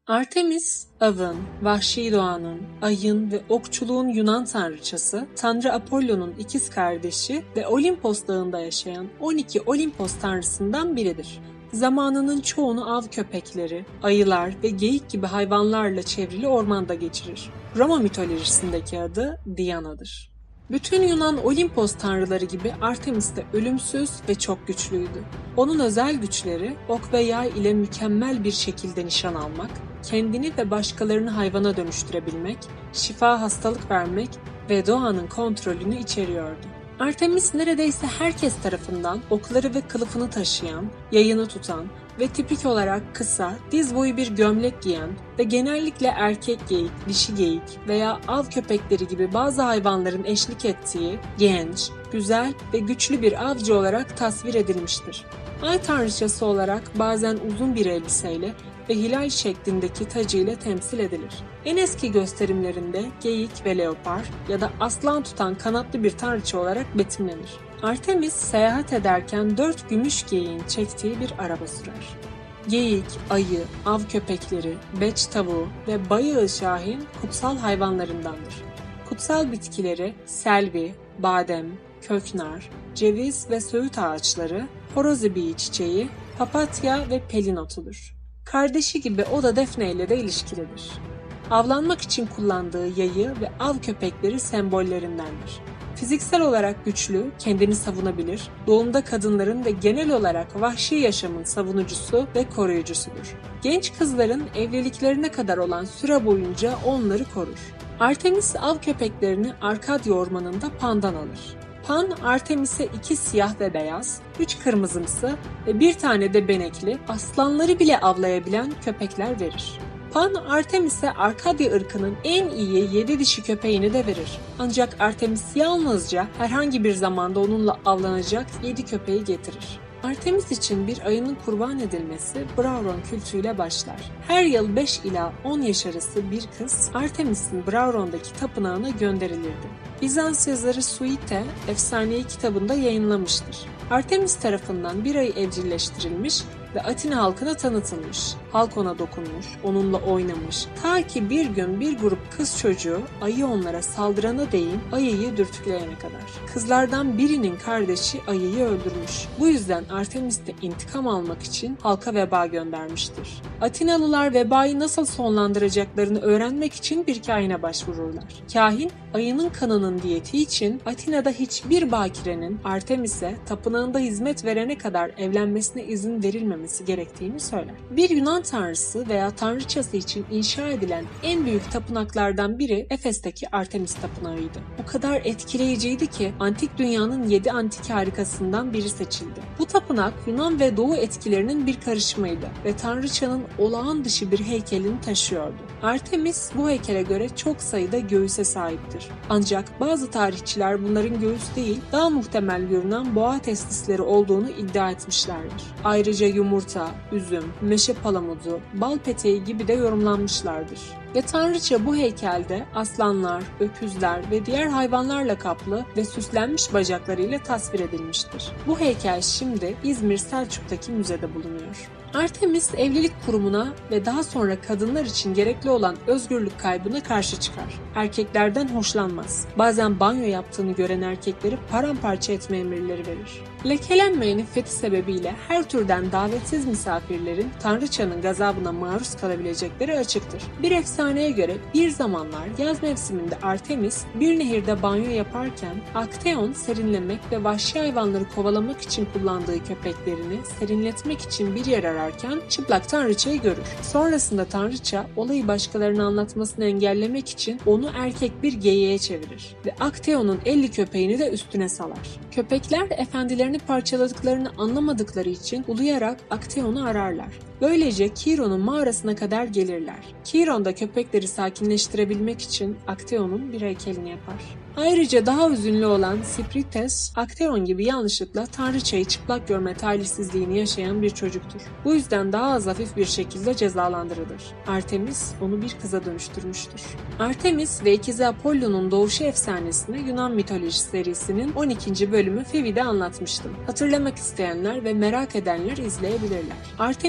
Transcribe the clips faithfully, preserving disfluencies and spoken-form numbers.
Artemis, avın, vahşi doğanın, ayın ve okçuluğun Yunan tanrıçası, Tanrı Apollo'nun ikiz kardeşi ve Olimpos dağında yaşayan on iki Olimpos tanrısından biridir. Zamanının çoğunu av köpekleri, ayılar ve geyik gibi hayvanlarla çevrili ormanda geçirir. Roma mitolojisindeki adı Diana'dır. Bütün Yunan Olimpos tanrıları gibi Artemis de ölümsüz ve çok güçlüydü. Onun özel güçleri ok ve yay ile mükemmel bir şekilde nişan almak, kendini ve başkalarını hayvana dönüştürebilmek, şifa hastalık vermek ve doğanın kontrolünü içeriyordu. Artemis neredeyse herkes tarafından okları ve kılıfını taşıyan, yayını tutan ve tipik olarak kısa, diz boyu bir gömlek giyen ve genellikle erkek geyik, dişi geyik veya av köpekleri gibi bazı hayvanların eşlik ettiği genç, güzel ve güçlü bir avcı olarak tasvir edilmiştir. Ay tanrıçası olarak bazen uzun bir elbiseyle ve hilal şeklindeki tacı ile temsil edilir. En eski gösterimlerinde geyik ve leopar ya da aslan tutan kanatlı bir tanrıça olarak betimlenir. Artemis seyahat ederken dört gümüş geyiğin çektiği bir araba sürer. Geyik, ayı, av köpekleri, beç tavuğu ve bayağı şahin kutsal hayvanlarındandır. Kutsal bitkileri selvi, badem, köknar, ceviz ve söğüt ağaçları, horoz ibiği çiçeği, papatya ve pelin otudur. Kardeşi gibi o da Defne ile de ilişkilidir. Avlanmak için kullandığı yayı ve av köpekleri sembollerindendir. Fiziksel olarak güçlü, kendini savunabilir, doğumda kadınların ve genel olarak vahşi yaşamın savunucusu ve koruyucusudur. Genç kızların evliliklerine kadar olan süre boyunca onları korur. Artemis av köpeklerini Arkadya ormanında Pan'dan alır. Pan, Artemis'e iki siyah ve beyaz, üç kırmızımsı ve bir tane de benekli, aslanları bile avlayabilen köpekler verir. Pan, Artemis'e Arkadya ırkının en iyi yedi dişi köpeğini de verir. Ancak Artemis yalnızca herhangi bir zamanda onunla avlanacak yedi köpeği getirir. Artemis için bir ayının kurban edilmesi Brauron kültüyle başlar. Her yıl beş ila on yaş arası bir kız Artemis'in Brauron'daki tapınağına gönderilirdi. Bizans yazarı Suite, Efsaneyi kitabında yayınlamıştır. Artemis tarafından bir ayı evcilleştirilmiş ve Atina halkına tanıtılmış. Halk ona dokunmuş, onunla oynamış. Ta ki bir gün bir grup kız çocuğu ayı onlara saldırana değin ayıyı dürtükleyene kadar. Kızlardan birinin kardeşi ayıyı öldürmüş. Bu yüzden Artemis de intikam almak için halka veba göndermiştir. Atinalılar vebayı nasıl sonlandıracaklarını öğrenmek için bir kahine başvururlar. Kahin, ayının kanının diyeti için Atina'da hiçbir bakirenin Artemis'e tapınağında hizmet verene kadar evlenmesine izin verilmemesi gerektiğini söyler. Bir Yunan tanrısı veya tanrıçası için inşa edilen en büyük tapınaklardan biri Efes'teki Artemis tapınağıydı. O kadar etkileyiciydi ki antik dünyanın yedi antik harikasından biri seçildi. Bu tapınak Yunan ve Doğu etkilerinin bir karışımıydı ve tanrıçanın olağan dışı bir heykelini taşıyordu. Artemis bu heykele göre çok sayıda göğüse sahiptir. Ancak bazı tarihçiler bunların göğüs değil, daha muhtemel görünen boğa testisleri olduğunu iddia etmişlerdir. Ayrıca yumurta, üzüm, meşe palamudu, bal peteği gibi de yorumlanmışlardır. Ve tanrıça bu heykelde aslanlar, öküzler ve diğer hayvanlarla kaplı ve süslenmiş bacaklarıyla tasvir edilmiştir. Bu heykel şimdi İzmir Selçuk'taki müzede bulunuyor. Artemis evlilik kurumuna ve daha sonra kadınlar için gerekli olan özgürlük kaybına karşı çıkar. Erkeklerden hoşlanmaz. Bazen banyo yaptığını gören erkekleri paramparça etme emirleri verir. Lekelenmeyen iffeti sebebiyle her türden davetsiz misafirlerin tanrıçanın gazabına maruz kalabilecekleri açıktır. Bir efsaneye göre bir zamanlar yaz mevsiminde Artemis bir nehirde banyo yaparken Akteon serinlemek ve vahşi hayvanları kovalamak için kullandığı köpeklerini serinletmek için bir yer ararken çıplak tanrıçayı görür. Sonrasında tanrıça olayı başkalarına anlatmasını engellemek için onu erkek bir geyiğe çevirir ve Akteon'un elli köpeğini de üstüne salar. Köpekler efendilerini parçaladıklarını anlamadıkları için uluyarak Akteon'u ararlar. Böylece Kiron'un mağarasına kadar gelirler. Kiron da köpekleri sakinleştirebilmek için Akteon'un bir heykelini yapar. Ayrıca daha üzünlü olan Siprites, Akteon gibi yanlışlıkla tanrıçayı çıplak görme talihsizliğini yaşayan bir çocuktur. Bu yüzden daha az hafif bir şekilde cezalandırılır. Artemis onu bir kıza dönüştürmüştür. Artemis ve ikizi Apollo'nun doğuşu efsanesini Yunan mitolojisi serisinin on ikinci bölümü Fivi'de anlatmıştım. Hatırlamak isteyenler ve merak edenler izleyebilirler. Artemis doğa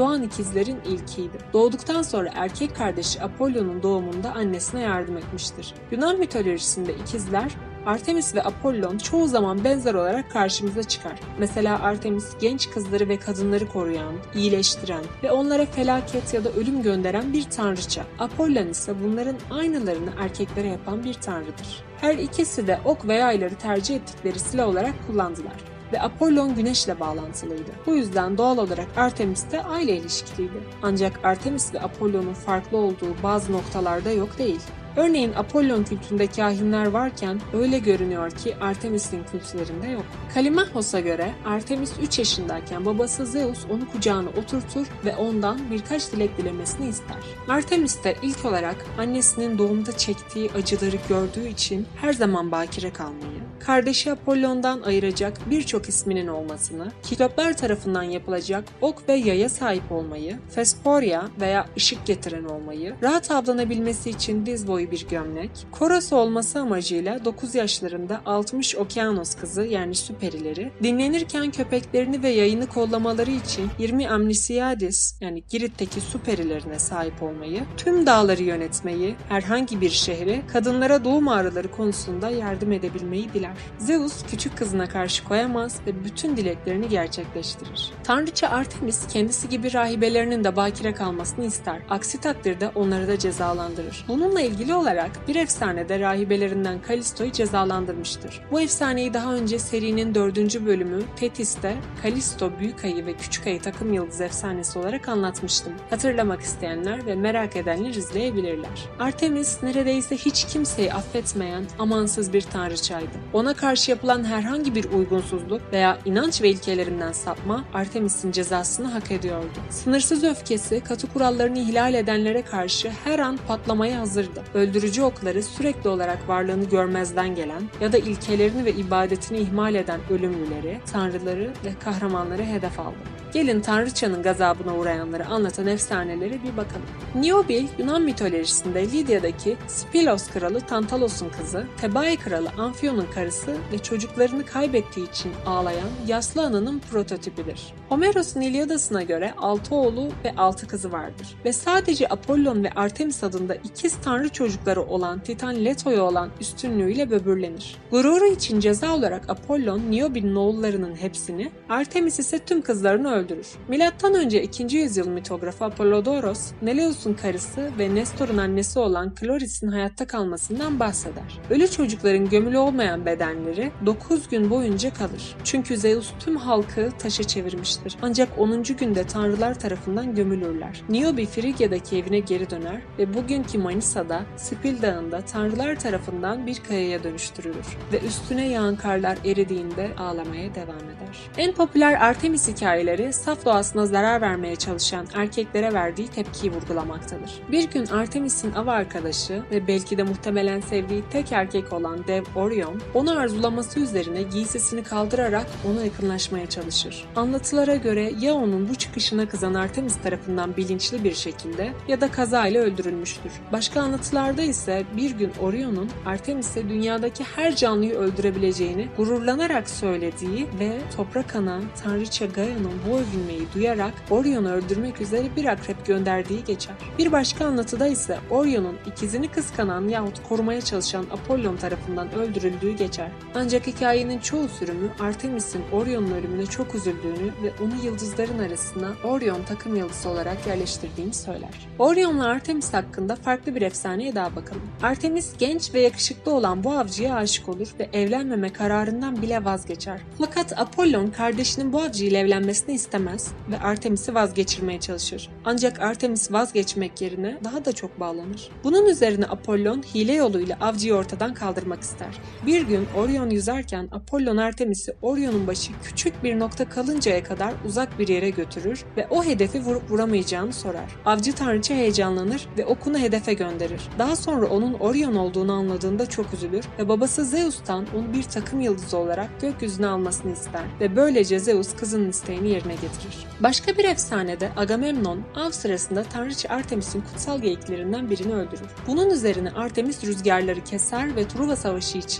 doğan ikizlerin ilkiydi. Doğduktan sonra erkek kardeşi Apollo'nun doğumunda annesine yardım etmiştir. Yunan mitolojisinde ikizler Artemis ve Apollon çoğu zaman benzer olarak karşımıza çıkar. Mesela Artemis genç kızları ve kadınları koruyan, iyileştiren ve onlara felaket ya da ölüm gönderen bir tanrıça. Apollon ise bunların aynılarını erkeklere yapan bir tanrıdır. Her ikisi de ok ve yayları tercih ettikleri silah olarak kullandılar ve Apollon güneşle bağlantılıydı. Bu yüzden doğal olarak Artemis de aile ilişkiliydi. Ancak Artemis ve Apollon'un farklı olduğu bazı noktalarda yok değil. Örneğin Apollon kültünde kahinler varken öyle görünüyor ki Artemis'in kültlerinde yok. Kalimachos'a göre Artemis üç yaşındayken babası Zeus onu kucağına oturtur ve ondan birkaç dilek dilemesini ister. Artemis de ilk olarak annesinin doğumda çektiği acıları gördüğü için her zaman bakire kalmayı, kardeşi Apollon'dan ayıracak birçok isminin olmasını, Kikloplar tarafından yapılacak ok ve yaya sahip olmayı, Fesporia veya ışık getiren olmayı, rahat avlanabilmesi için diz boyu bir gömlek, Koros olması amacıyla dokuz yaşlarında altmış Okyanos kızı yani süperileri, dinlenirken köpeklerini ve yayını kollamaları için yirmi Amnisiadis yani Girit'teki süperilerine sahip olmayı, tüm dağları yönetmeyi, herhangi bir şehre kadınlara doğum ağrıları konusunda yardım edebilmeyi diler. Zeus küçük kızına karşı koyamaz ve bütün dileklerini gerçekleştirir. Tanrıça Artemis kendisi gibi rahibelerinin de bakire kalmasını ister. Aksi takdirde onları da cezalandırır. Bununla ilgili olarak bir efsanede rahibelerinden Kalisto'yu cezalandırmıştır. Bu efsaneyi daha önce serinin dördüncü bölümü Tetis'te Kalisto, Büyük Ayı ve Küçük Ayı takım yıldızı efsanesi olarak anlatmıştım. Hatırlamak isteyenler ve merak edenler izleyebilirler. Artemis neredeyse hiç kimseyi affetmeyen amansız bir tanrıçaydı. Ona karşı yapılan herhangi bir uygunsuzluk veya inanç ve ilkelerinden sapma Artemis'in cezasını hak ediyordu. Sınırsız öfkesi katı kurallarını ihlal edenlere karşı her an patlamaya hazırdı. Öldürücü okları sürekli olarak varlığını görmezden gelen ya da ilkelerini ve ibadetini ihmal eden ölümlüleri, tanrıları ve kahramanları hedef aldı. Gelin tanrıçanın gazabına uğrayanları anlatan efsanelere bir bakalım. Niobil, Yunan mitolojisinde Lidya'daki Spilos kralı Tantalos'un kızı, Thebai kralı Amphion'un karısı ve çocuklarını kaybettiği için ağlayan yaslı ananın prototipidir. Homeros'un İlyadası'na göre altı oğlu ve altı kızı vardır ve sadece Apollon ve Artemis adında ikiz tanrı çocukları olan Titan Leto'ya olan üstünlüğüyle böbürlenir. Gururu için ceza olarak Apollon, Niobil'in oğullarının hepsini, Artemis ise tüm kızlarını öldürür. Milattan önce ikinci yüzyıl mitografı Apollodoros, Neleus'un karısı ve Nestor'un annesi olan Chloris'in hayatta kalmasından bahseder. Ölü çocukların gömülü olmayan bedenleri dokuz gün boyunca kalır. Çünkü Zeus tüm halkı taşa çevirmiştir. Ancak onuncu günde tanrılar tarafından gömülürler. Niobe Frigya'daki evine geri döner ve bugünkü Manisa'da Spil Dağı'nda tanrılar tarafından bir kayaya dönüştürülür ve üstüne yağan karlar eridiğinde ağlamaya devam eder. En popüler Artemis hikayeleri saf doğasına zarar vermeye çalışan erkeklere verdiği tepkiyi vurgulamaktadır. Bir gün Artemis'in av arkadaşı ve belki de muhtemelen sevdiği tek erkek olan dev Orion, onu arzulaması üzerine giysisini kaldırarak ona yakınlaşmaya çalışır. Anlatılara göre ya onun bu çıkışına kızan Artemis tarafından bilinçli bir şekilde ya da kazayla öldürülmüştür. Başka anlatılarda ise bir gün Orion'un Artemis'e dünyadaki her canlıyı öldürebileceğini gururlanarak söylediği ve toprak ana tanrıça Gaia'nın bu övünmeyi duyarak Orion'u öldürmek üzere bir akrep gönderdiği geçer. Bir başka anlatıda ise Orion'un ikizini kıskanan yahut korumaya çalışan Apollon tarafından öldürüldüğü geçer. Ancak hikayenin çoğu sürümü Artemis'in Orion'un ölümüne çok üzüldüğünü ve onu yıldızların arasına Orion takım yıldızı olarak yerleştirdiğini söyler. Orion'la Artemis hakkında farklı bir efsaneye daha bakalım. Artemis genç ve yakışıklı olan bu avcıya aşık olur ve evlenmeme kararından bile vazgeçer. Fakat Apollon kardeşinin bu avcıyla evlenmesini istemez ve Artemis'i vazgeçirmeye çalışır. Ancak Artemis vazgeçmek yerine daha da çok bağlanır. Bunun üzerine Apollon hile yoluyla avcıyı ortadan kaldırmak ister. Bir gün Orion yüzerken Apollon Artemis'i Orion'un başı küçük bir nokta kalıncaya kadar uzak bir yere götürür ve o hedefi vurup vuramayacağını sorar. Avcı tanrıça heyecanlanır ve okunu hedefe gönderir. Daha sonra onun Orion olduğunu anladığında çok üzülür ve babası Zeus'tan onu bir takım yıldızı olarak gökyüzüne almasını ister ve böylece Zeus kızının isteğini yerine getirir. Başka bir efsanede Agamemnon av sırasında tanrıça Artemis'in kutsal geyiklerinden birini öldürür. Bunun üzerine Artemis rüzgarları keser ve Truva Savaşı için giden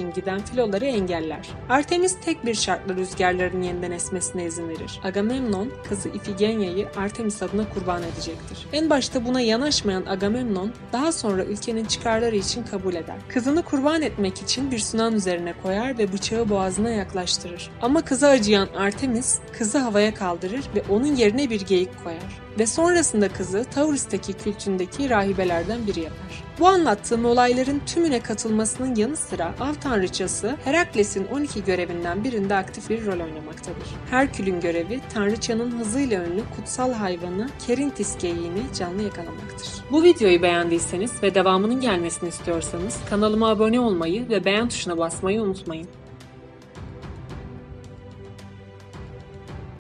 filoları engeller. Artemis tek bir şartla rüzgarların yeniden esmesine izin verir. Agamemnon, kızı Ifigenya'yı Artemis adına kurban edecektir. En başta buna yanaşmayan Agamemnon, daha sonra ülkenin çıkarları için kabul eder. Kızını kurban etmek için bir sunan üzerine koyar ve bıçağı boğazına yaklaştırır. Ama kıza acıyan Artemis, kızı havaya kaldırır ve onun yerine bir geyik koyar. Ve sonrasında kızı Tauris'teki kültündeki rahibelerden biri yapar. Bu anlattığım olayların tümüne katılmasının yanı sıra av tanrıçası Herakles'in on iki görevinden birinde aktif bir rol oynamaktadır. Herkül'ün görevi tanrıçanın hızıyla ünlü kutsal hayvanı Kerintis geyiğini canlı yakalamaktır. Bu videoyu beğendiyseniz ve devamının gelmesini istiyorsanız kanalıma abone olmayı ve beğen tuşuna basmayı unutmayın.